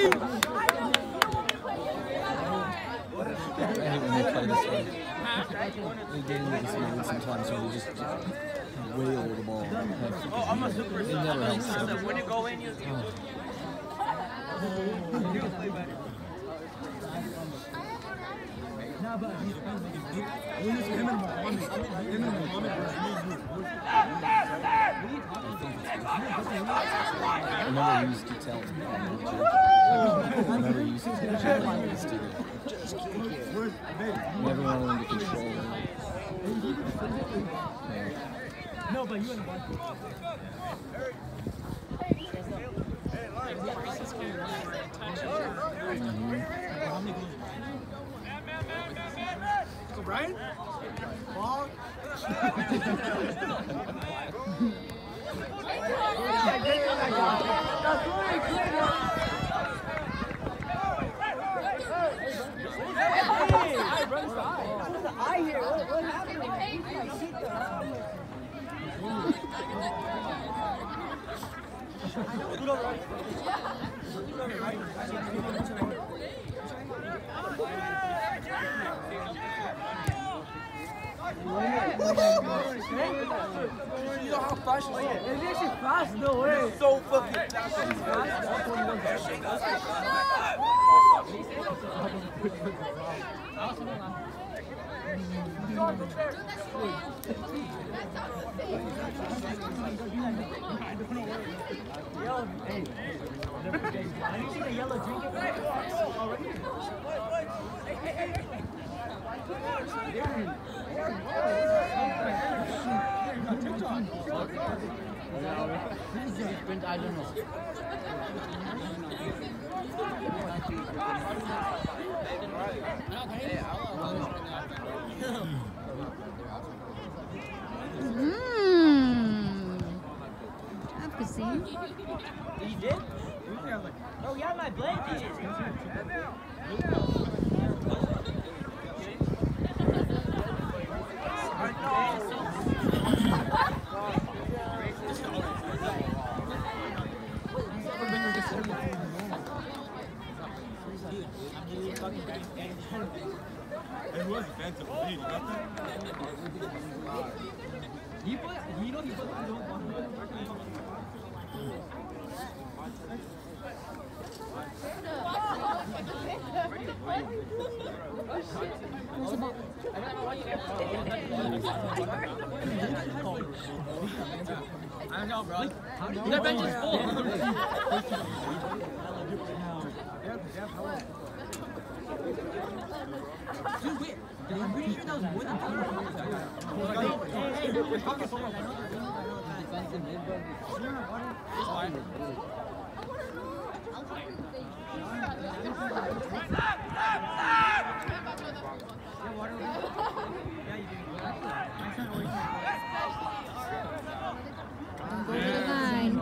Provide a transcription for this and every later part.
hate when they play this way. They get into this mode sometimes where they just wail the ball. I'm a super It never helps. When you go in, you I remember he used to tell me. I remember he used to tell me just kick it. Never wanted him to control it. No, but you and So Brian? Ball? I hear what happened? You know how fast you are. It's actually fast, no way. So fucking Yellow jacket already. I don't know. I've seen. You did? Oh yeah, my blanket. It was defensive lead, you got that? He put, you know, he put I don't know, bro. That bench is full. Dude, wait. I'm pretty sure that was more than 2 Don't go to the line.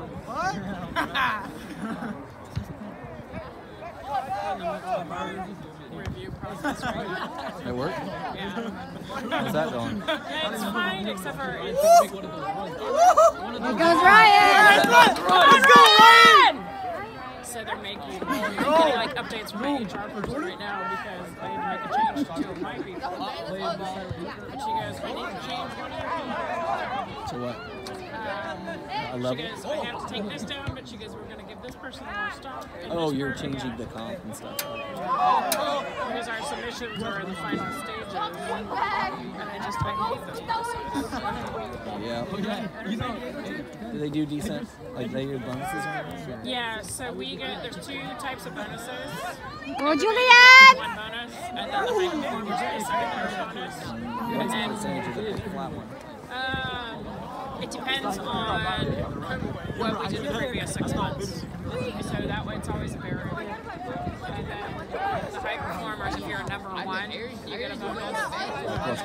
Review process right now. It worked? Yeah. How's that going? It's fine, except for it's. Here goes Ryan! Let's go, Ryan! So they're making getting like updates from my HR person right now because they had to make a change to 2 of my people. But she goes, I need to change one of your people. To what? A She level? goes, I have to take this down, but she goes, we're going to give this person more stuff. and Oh, this you're person- changing the comp and stuff. Because our submissions are in the final stages, and I hate those. Yeah. You know, Do they do decent? Like they do bonuses or anything? Yeah, so we get, there's 2 types of bonuses. Go, Juliet! 1 bonus, and then the high performers get a secondary bonus. What's the percentage of the flat one? It depends on what we did the previous 6 months. So that way it's always a variable. And then the high performers, if you're a number 1, you get a bonus. Plus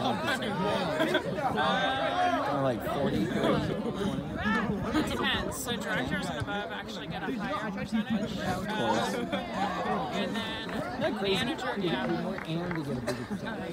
1%. Or like 40, 30, 20? It depends. So directors and above actually get a higher percentage. And then manager, And they get a bigger percentage.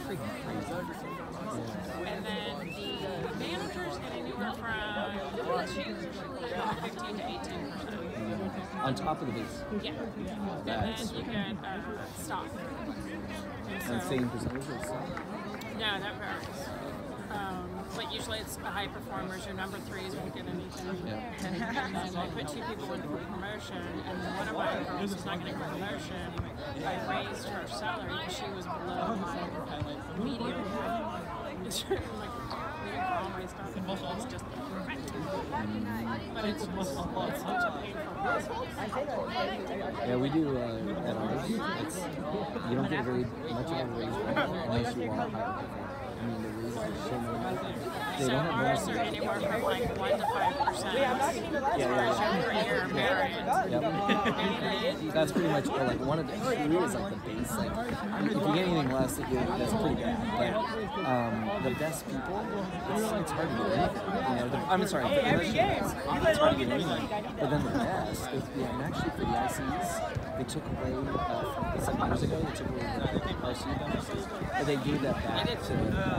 And then the managers get anywhere from 15 to 18%. On top of the base. Yeah. And then you get stock. And same percentage or so? No, that varies. But usually it's the high performers. Your number 3s won't get anything. Yeah. And then I put 2 people in for promotion, and one of my girls is not getting promotion. I raised her salary because she was below medium. It's like medium for all my stuff. It's just but it's such a painful process. Yeah, we do at ours. You don't get very much of a raise unless you are higher. I mean, the raises are so many. They So don't have ours bonuses. are anywhere from like 1 to 5%. Your merit. Yep. That's pretty much like one of the key is like the base. Like if you get anything less, that's pretty bad. But the best people, it's hard to get anything. You know, I'm sorry, for it's hard to get anything. But then the best, and actually for the ICs, they took away some years ago. They took away the RC bonuses, but they gave that back to the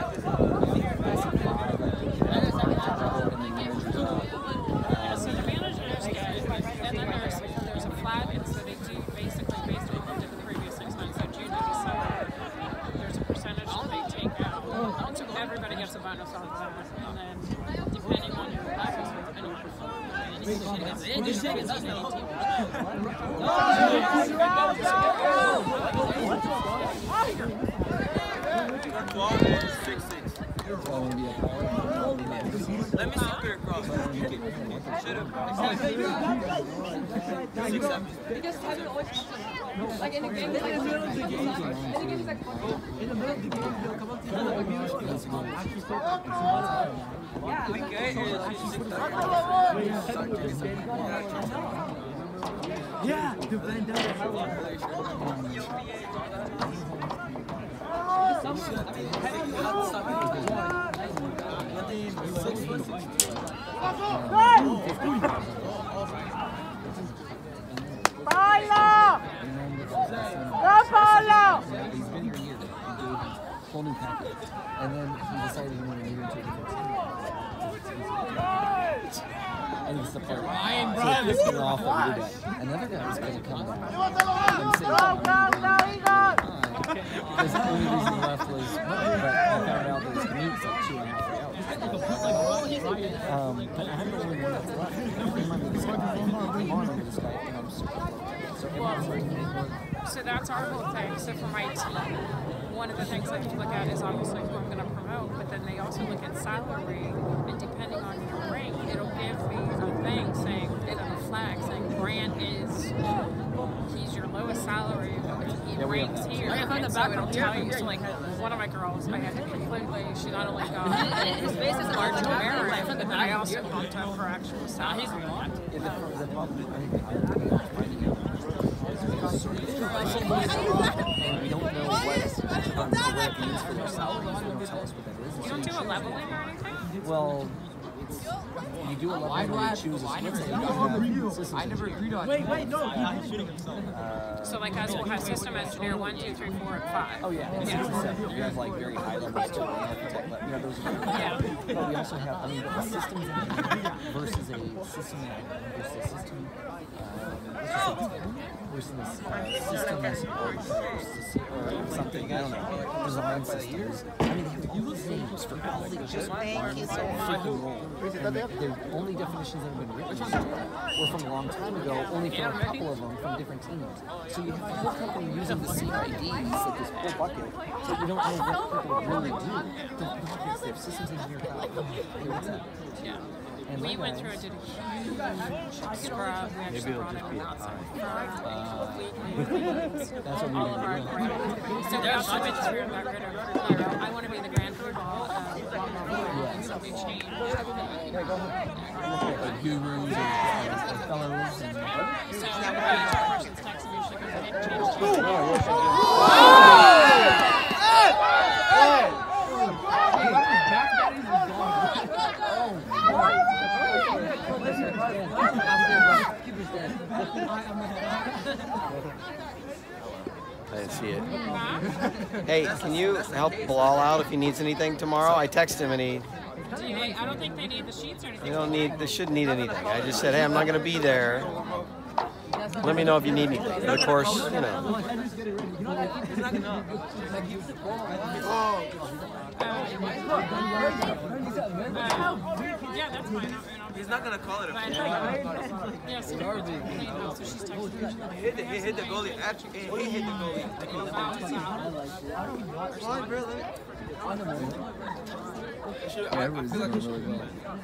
So the managers get, and then there's a flat, and so they do basically based on what they did the previous 6 months. So June to December, there's a percentage that they take out. So everybody gets a bonus off of that, and then depending on your levels and your performance, Let me see clear across. Shut up. 6, 7. Because Tyler always like in the game, in the middle of the game, he's like, in the middle of the game, he'll come up to you and be yeah, to blend Paulo! Go, Paulo! He's been here a year. He gave him whole new package, and then he decided he wanted to move into a different team. I think it's the part. So it pissed me off when he did that. Another guy was going to come down and say, because the only reason he left was, but I found out that his commute was like 2.5 hours. But I'm the only one that's left. I'm under this guy. I'm on this guy, and I'm super close. So everyone's like, so that's our whole thing. So for my team, one of the things I look at is obviously who I'm going to promote, but then they also look at salary, and depending on your rank, it'll give me a thing saying, a flag saying Grant is, he's your lowest salary, he ranks here. And so it'll tell you, so like one of my girls, I had to completely, she not only got larger merit, but I also bumped up her actual salary. the problem, I think, finding out and we don't know what it means for their salaries. They don't tell us what that is. You don't do a leveling or anything? Well, you do a leveling where you choose a split system. I never agreed on Wait, no, he's shooting himself. So like us will have system engineer 1, 2, 3, 4, and 5. Oh yeah, and 6 and 7. You have like very high levels too. Architect, you know, those are but we also have, I mean, a systems engineer versus a system versus a system. Versus systems or something, I don't know, design systems. I mean, they have all these names for all the just freaking role. The only definitions that have been written were from a long time ago, only from a couple of them from different teams. So you have the whole company using the CIDs, like this whole bucket, so you don't know what people really do. The buckets, they have systems engineer, what's that? Yeah. And we went through and did a huge scrub. We actually brought in an outside firm. That's what we All of our grants. So we also went through and got rid of, I want to be the grand football, and so we changed. Like gurus and fellows and So each person's text usually goes ahead and change. I didn't see it. Hey, can you help Bilal out if he needs anything tomorrow? I texted him and he. I don't think they need the sheets or anything. They don't need. They shouldn't need anything. I just said, hey, I'm not going to be there. Let me know if you need anything. And of course, you know. Yeah, that's fine. He's not gonna call it a But, foul. yes, so she's texting me. He hit the goalie. Actually, he hit the goalie. The goalie fine, bro. Everybody's doing really well.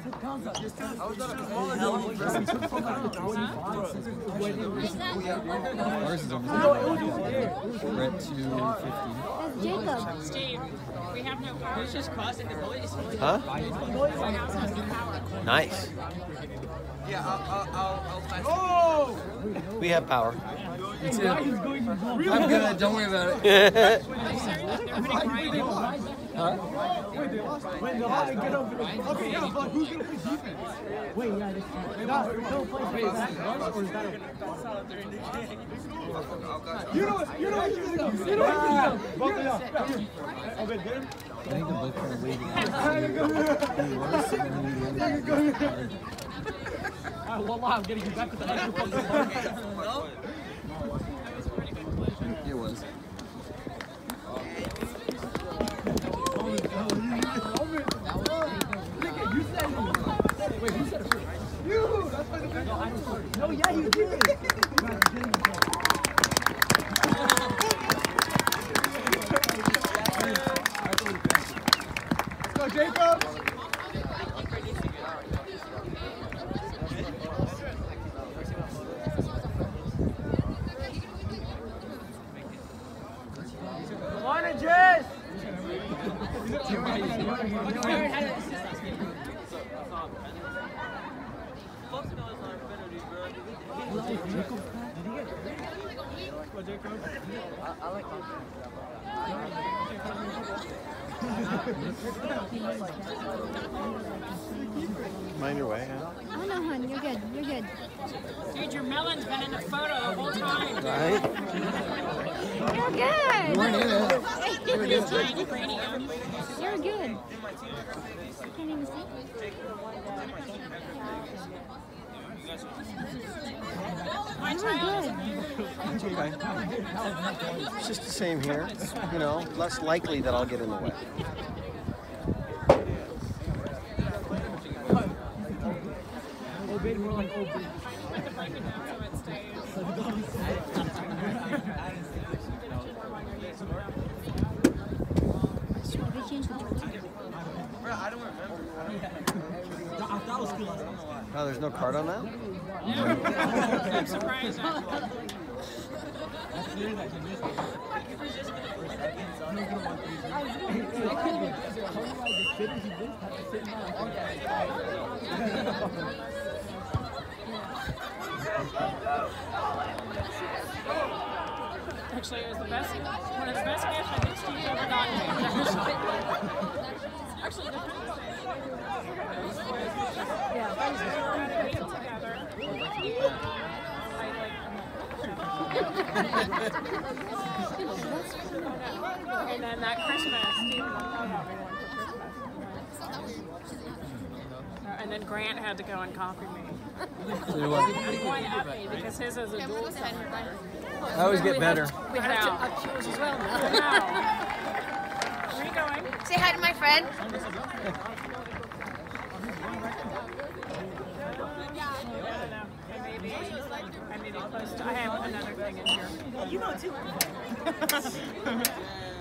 Ours is almost we're at 250. Jacob. Steve, we have no power. It's just crossing the goalie. Huh? My house has no power. Nice. Yeah, I'll pass. We have power. Me too. I'm good. Don't worry about it. They're putting Ryan in. Huh? Wait, no, get over there. Okay, yeah, but who's gonna play defense? Wait, yeah, don't play defense. Or is that you know what you're gonna do. You know what you're gonna do. Okay, get him. I think they're both kind of waiting. Wallah, I'm getting you back to the microphone. It was. Wait, who said it first? You! That's why the no, yeah, you did. Let's go, Jacob! Come on, Jess! Mind your way, huh? Oh no, hon, you're good. You're good. Dude, your melon's been in the photo the whole time. Right? You're good. You weren't in it. Tiny, brainy, young. You're good. Can't even see. My You're child. good. It's just the same here. You know, less likely that I'll get in the way. Obey more like Obey. Break it down so it stays. I don't remember. Oh, there's no card on that? I'm surprised, actually. Actually, it was the best, one of the best gifts I think Steve's ever gotten me. Actually, the and then that Christmas, Steve got me one for Christmas. And then Grant had to go and copy me. And one up me because his is a dual card. I always get better. We had to up yours as well. Now. Where are you going? Say hi to my friend. I may be close to, I have another thing in here. You know too.